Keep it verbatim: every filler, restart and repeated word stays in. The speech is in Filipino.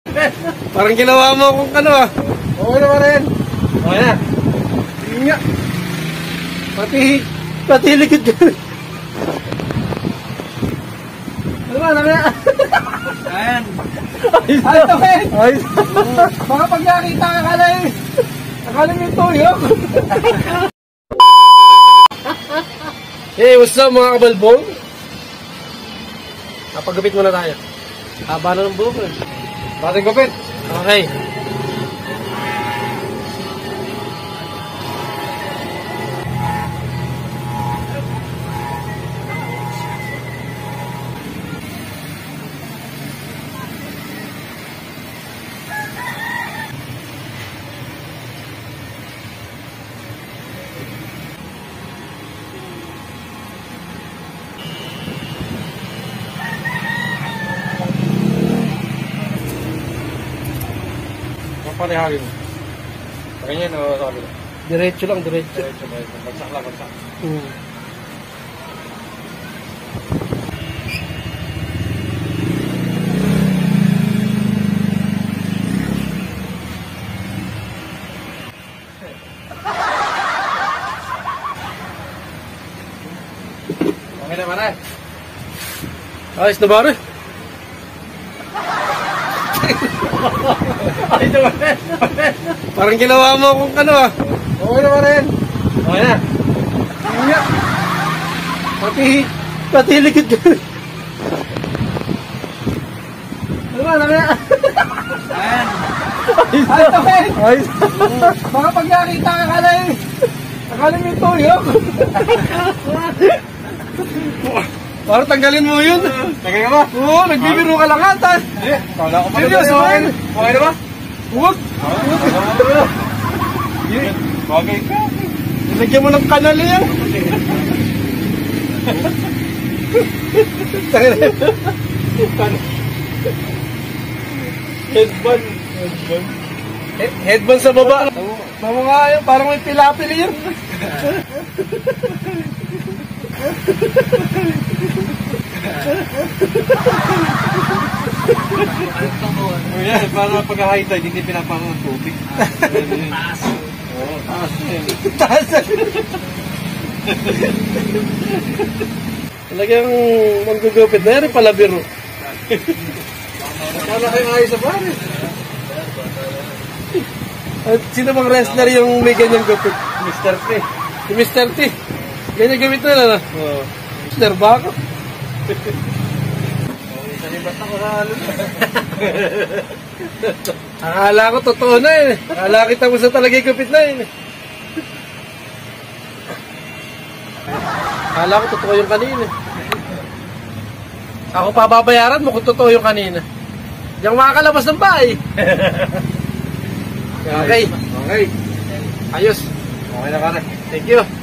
Parang ginawa mo kung ano ah. Okay na pa rin. Okay na. Hindi nga. Pati, pati likid ko. Ano ba, ano na? Ayan. Ayos Ay, ito eh. Ayos. Baka pag nakita ka akala eh. Akala mo yung tuyok. Hey, what's up mga kabalbong? Napagupit muna tayo. Haba na ng buhok eh. Bating gupit. Okay. Paliharin. Ganyan o sabi lang. Diretso lang, diretso. Diretso, diretso. Bagsak lang, bagsak. Hmm. Okay na pare. Ayos na ba rin? Ay, ito ba? Parang ginawa mo kung ano ah. Okay na pa rin. Okay na. Hindi nga. Pati, pati likid ko. Ano ba, ano na? Ayan. Ayos. Ay, ito eh. Ayos. Baka pag nakita ka akala eh. Akala mo yung tuyok. Parang tanggalin mo yun. Tagay ka ba? Oo, nagbibiro ka lang ata. Eh, kala ko pa Seryoso ba? Okay na ba? Huwag. Bagay ka. Nilagyan mo ng kanal yan. Headband. Headband. He- Headband sa baba. Mama nga yun, parang may pilapil yun. Oh, yan, para pag-high tide, hindi pinapangon ng tubig. Taas. Oo, taas yun. Taas. Talagang manggugupit na yan, pala biro. Kala kayo ayos sa pare. At sino bang wrestler yung may ganyang gupit? mister T. Si mister T. Ganyan gupit na lang. Oo. mister Bako. Salibat ako sa halon. Akala ko totoo na eh. Akala kita mo sa talaga yung gupit na eh. Akala ko totoo yung kanina. Ako pababayaran mo kung totoo yung kanina. Diyan makakalabas ng bahay. Okay. Okay. Ayos. Okay na pare. Thank you.